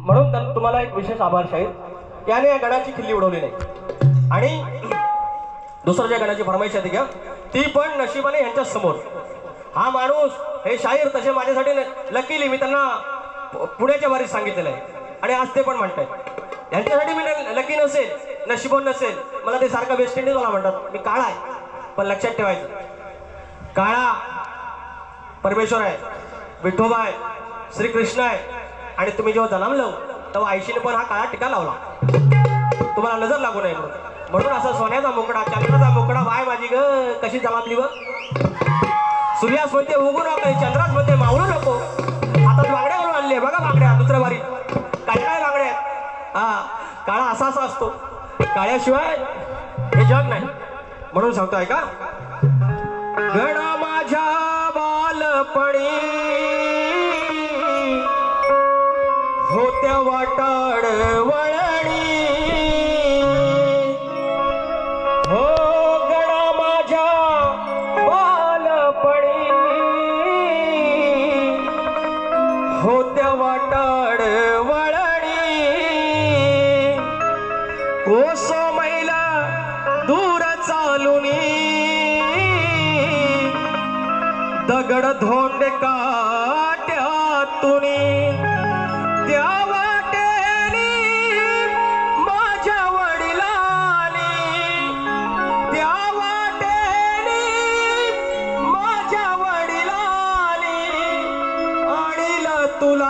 म्हणून तुम्हाला एक विशेष आभार शाहीर याने या गणाची खिल्ली उडवली नाही। आणि दुसरं ज्या गणाची फरमाईश आहे घ्या ती पण नशिबाने यांच्या समोर हा माणूस हे शाहीर तसे माझ्यासाठी लकीली मी त्यांना पुण्याच्या वारीत सांगितलेलं आहे आणि आज ते पण म्हणतायत यांच्यासाठी मी लकी नसेल नशिबोन नसेल मला ते सारखं वेस्ट इंडिजवाला म्हणतात मी काळा आहे पण लक्षात ठेवायचं काळा परमेश्वर आहे विठोबा आहे श्रीकृष्ण आहे आणि तुम्ही जेव्हा जन्मलो तेव्हा आईशीने पण हा काळा टिका लावला तुम्हाला नजर लागू नये म्हणून असा सोन्याचा मुकडा चंद्राचा मुकडा बाय माझी ग कशी जमातली व सूर्यास मध्ये उगू नको चंद्रास मध्ये मावळू नको आता बांगड्या घालून आणले बघा बांगड्या दुसऱ्या बारी काय काय बांगड्या हा काळा असा असा असतो काळ्याशिवाय हे जग नाही म्हणून सांगतोय का गणा माझ्या बालपणी होत्या वाटाड वळणी हो गणा माझ्या बालपणी होत्या वाटाड वळणी कोसो मैला दूर चालुनी दगड धोंड काट्यातुनी त्या वाटेनी माझ्या वडिलांनी त्या वाटेनी माझ्या वडिलांनी आणीला तुला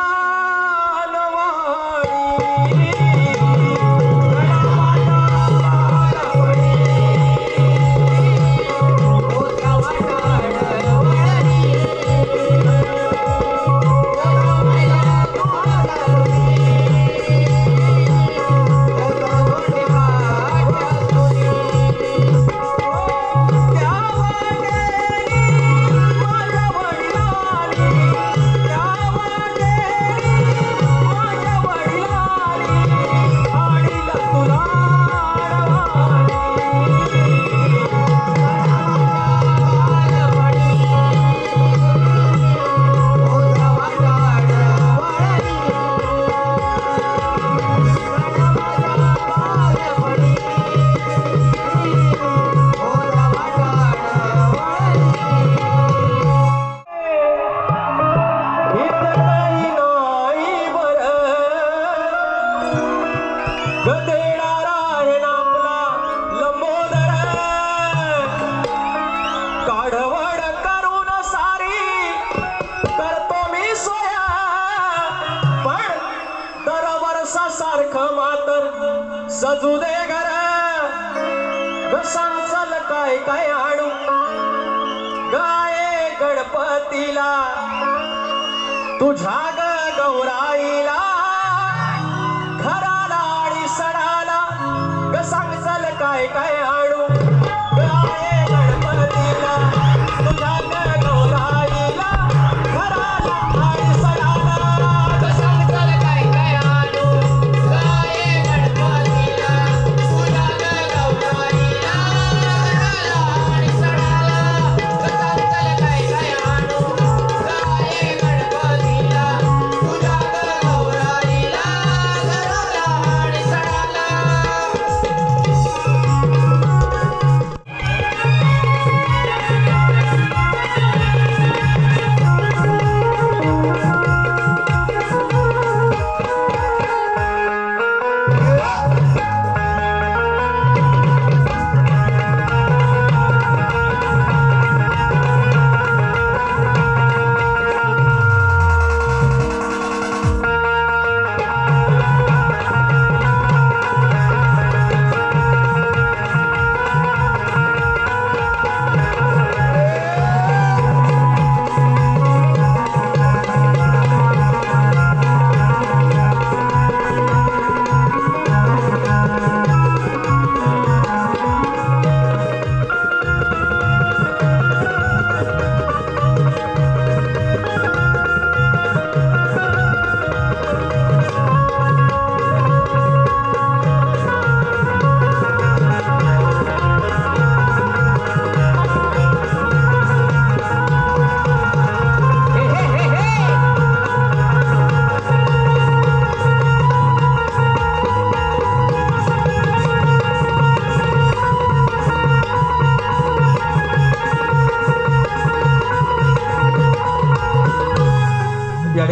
सजू दे घर सांगल काय काय आणू गाये गणपतीला तुझ्या गौराईला घराला आणि सणाला सांगल काय काय आणू गाये गणपतीला तुझ्या गौराईला घराला आणि सणाला सांगल काय काय आणू गाये गणपतीला तुझ्या गौराईला घराला आणि सणाला सांगल काय काय आणू गाये गणपतीला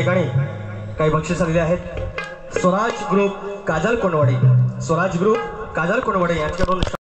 ठिकाणी काही बक्षीस आलेले आहेत। स्वराज ग्रुप काजल कोंडवाडे, स्वराज ग्रुप काजल कोंडवाडे यांच्याकडून